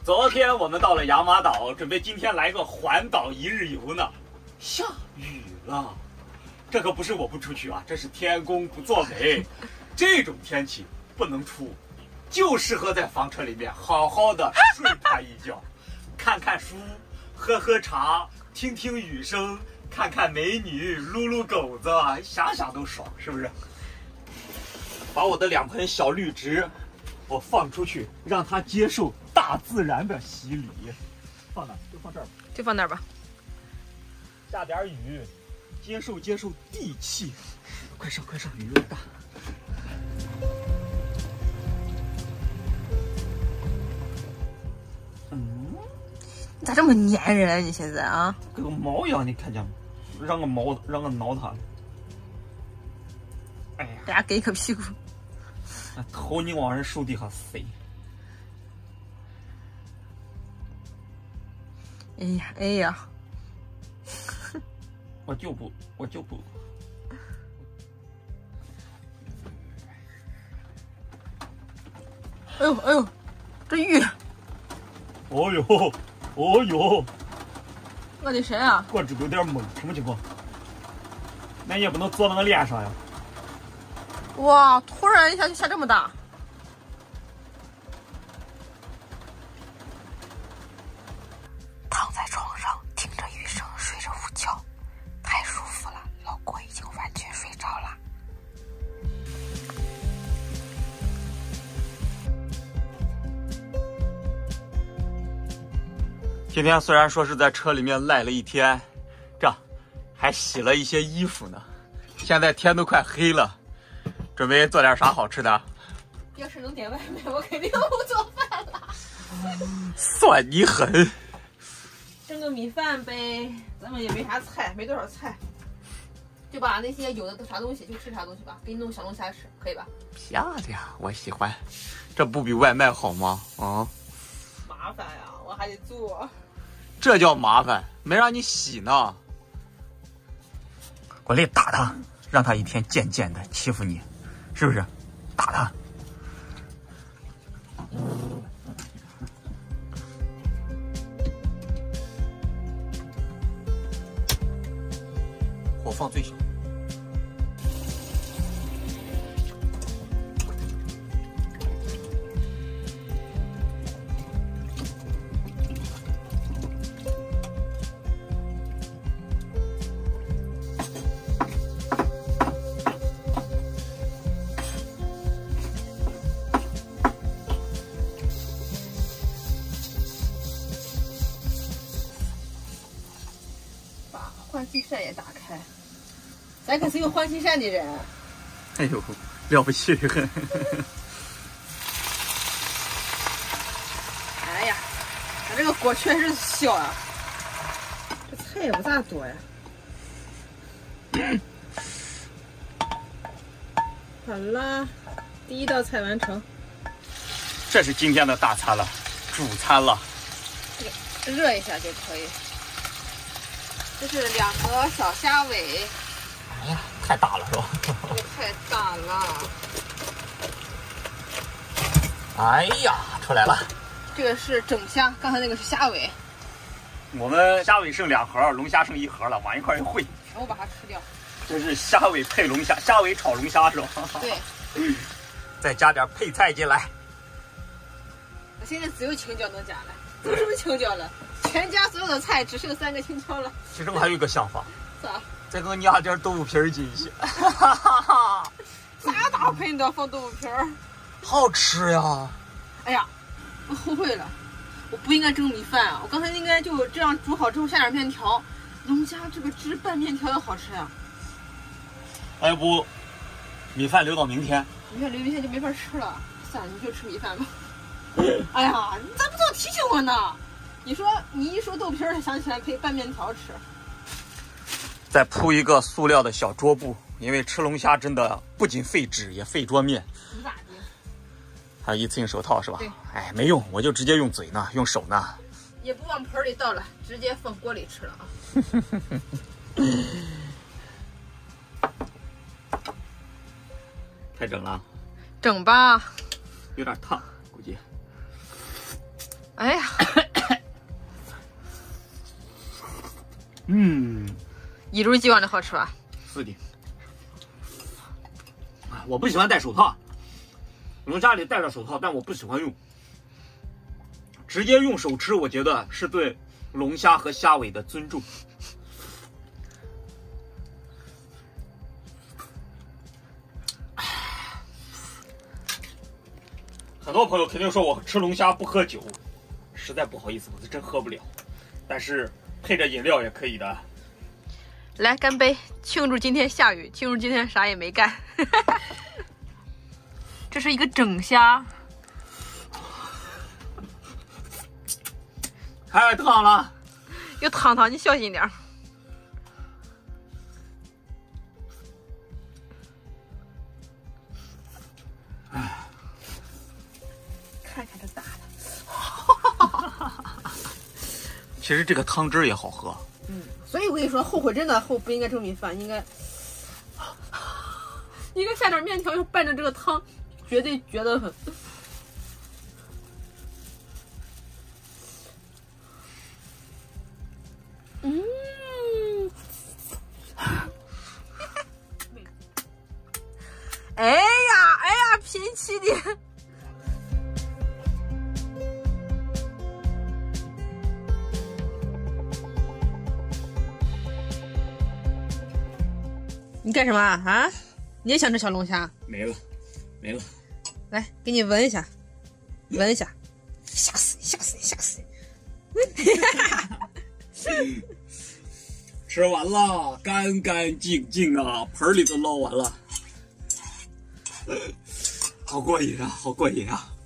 昨天我们到了亚马岛，准备今天来个环岛一日游呢，下雨了。这可不是我不出去啊，这是天公不作美。这种天气不能出，就适合在房车里面好好的睡他一觉，看看书，喝喝茶，听听雨声，看看美女，撸撸狗子，想想都爽，是不是？把我的2盆小绿植，我放出去，让它接受大自然的洗礼。放哪？就放这儿吧。 就放那儿吧。 下点雨，接受地气。快上，雨有点大。 你咋这么粘人啊？你现在啊， 跟个毛一样，你看见吗？让个挠它。哎呀， 大家给一个屁股。 头你往人手底下塞。 哎呀， 我就不。 哎呦，这雨。 哦呦， 我的神啊！ 我这有点懵，什么情况？那也不能坐到我脸上呀。 哇，突然一下就下这么大。躺在床上听着雨声睡着午觉，太舒服了。老郭已经完全睡着了。 今天虽然说是在车里面赖了一天，这还洗了一些衣服呢。现在天都快黑了，准备做点啥好吃的？ 要是能点外卖，我肯定不做饭了。 算你狠！ 蒸个米饭呗，咱们也没啥菜，没多少菜，就把那些有的啥东西就吃啥东西吧，给你弄小龙虾吃，可以吧？ 漂亮，我喜欢。这不比外卖好吗？啊？ 麻烦呀，我还得做。 这叫麻烦，没让你洗呢。我来打他，让他一天渐渐的欺负你，是不是？打他。火放最小。 换气扇也打开，咱可是有换气扇的人。 哎呦，了不起的很。 哎呀，咱这个锅确实是小啊，这菜也不咋多呀。好了，第一道菜完成。 这是今天的大餐了，主餐了。 热一下就可以。这是2个小虾尾。 哎呀，太大了是吧？ 这个太大了。 哎呀，出来了。 这个是整虾，刚才那个是虾尾。 我们虾尾剩2盒，龙虾剩1盒了，往一块一烩， 全部把它吃掉。 这是虾尾配龙虾，虾尾炒龙虾是吧？ 对。 再加点配菜进来。 我现在只有青椒能加了，都什么青椒了？全家所有的菜只剩3个青椒了。 其实我还有一个想法， 啥？ 再给我压点豆腐皮儿进去。 咋大盆都要放豆腐皮儿？ 好吃呀！ 哎呀，我后悔了，我不应该蒸米饭啊！我刚才应该就这样煮好之后下点面条，龙虾这个汁拌面条要好吃呀。 要不米饭留到明天？ 米饭留明天就没法吃了，算了，你就吃米饭吧。哎呀，你咋不早提醒我呢？你一说豆皮儿，想起来可以拌面条吃。 再铺一个塑料的小桌布，因为吃龙虾真的不仅费纸也费桌面。 不咋的。 还有一次性手套是吧？ 对。 哎，没用，我就直接用嘴呢，用手呢。 也不往盆里倒了，直接放锅里吃了啊。太整了。 整吧。 有点烫，估计。 哎呀，一如既往的好吃吧？ 是的。我不喜欢戴手套，龙虾里戴着手套，但我不喜欢用。直接用手吃，我觉得是对龙虾和虾尾的尊重。很多朋友肯定说我吃龙虾不喝酒，实在不好意思，我是真喝不了。但是配着饮料也可以的。 来干杯，庆祝今天下雨，庆祝今天啥也没干。这是一个整虾， 太烫了， 有汤，你小心点。看看这大的。 其实这个汤汁也好喝。 所以我跟你说，后悔真的不应该蒸米饭，应该下点面条，又拌着这个汤，绝对绝得很。哎呀，贫气的。你干什么啊？你也想吃小龙虾？ 没了。 来，给你闻一下，吓死你！ 吃完了，干干净净啊，盆里都捞完了，好过瘾啊！